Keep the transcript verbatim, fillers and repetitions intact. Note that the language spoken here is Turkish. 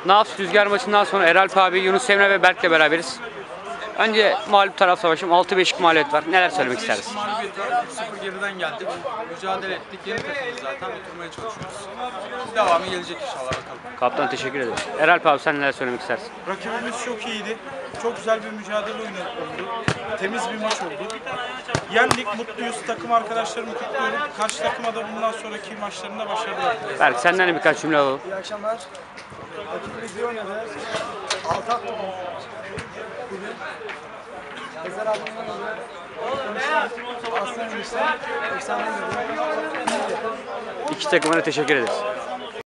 Nafs Rüzgar maçından sonra Eralp abi, Yunus Emre ve Berk'le beraberiz. Önce mağlup taraf savaşım. altı beşlik mağlubiyet var. Neler söylemek istersin? Mağlubiyet var. üç sıfır geriden geldik. Mücadele ettik. Yeni takımız zaten. Oturmaya çalışıyoruz. Devamı gelecek inşallah, bakalım. Kaptan teşekkür ederim. Eralp abi sen neler söylemek istersin? Rakibimiz çok iyiydi. Çok güzel bir mücadele oyunu oldu. Temiz bir maç oldu. Yendik, mutluyuz. Takım arkadaşlarımı kutluyorum. Karşı takıma da bundan sonraki maçlarında başarılar dileriz. Berk senden de birkaç cümle alalım. İyi akşamlar. Rakibimiz iyi oynadı. Altı attı bugün. Ezer abinin oynadı. Aslan enişte. efsane oynadı. İki takıma da teşekkür ederiz.